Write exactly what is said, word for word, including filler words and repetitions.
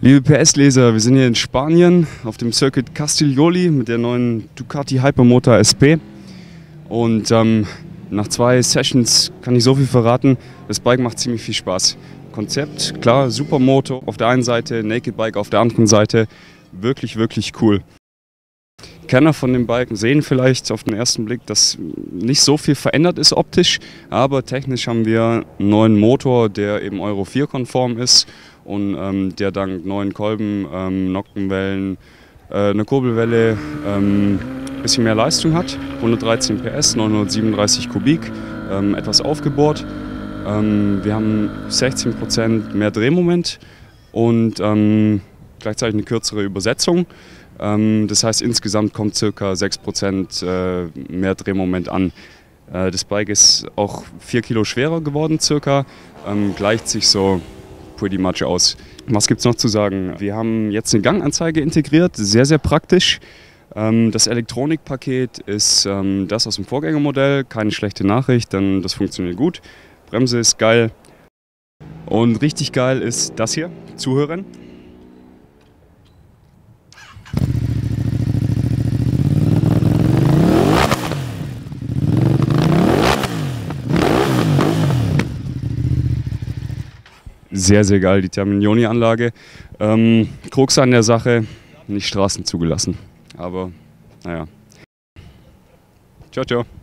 Liebe P S-Leser, wir sind hier in Spanien auf dem Circuit Castiglioli mit der neuen Ducati Hypermotor S P. Und ähm, nach zwei Sessions kann ich so viel verraten, das Bike macht ziemlich viel Spaß. Konzept, klar, super Motor auf der einen Seite, Naked Bike auf der anderen Seite, wirklich, wirklich cool. Kenner von dem Bike sehen vielleicht auf den ersten Blick, dass nicht so viel verändert ist optisch, aber technisch haben wir einen neuen Motor, der eben Euro vier konform ist und ähm, der dank neuen Kolben, ähm, Nockenwellen, äh, eine Kurbelwelle, ähm, ein bisschen mehr Leistung hat, hundertdreizehn P S, neunhundertsiebenunddreißig Kubik, ähm, etwas aufgebohrt. Ähm, wir haben sechzehn Prozent mehr Drehmoment und ähm, gleichzeitig eine kürzere Übersetzung. Ähm, das heißt, insgesamt kommt ca. sechs Prozent äh, mehr Drehmoment an. Äh, das Bike ist auch vier Kilo schwerer geworden circa, ähm, gleicht sich so pretty much aus. Was gibt es noch zu sagen? Wir haben jetzt eine Ganganzeige integriert, sehr, sehr praktisch. Ähm, das Elektronikpaket ist ähm, das aus dem Vorgängermodell, keine schlechte Nachricht, denn das funktioniert gut. Bremse ist geil und richtig geil ist das hier, Zuhören. Sehr, sehr geil, die Terminioni-Anlage. Ähm, Krux an der Sache, nicht Straßen zugelassen. Aber naja. Ciao, ciao.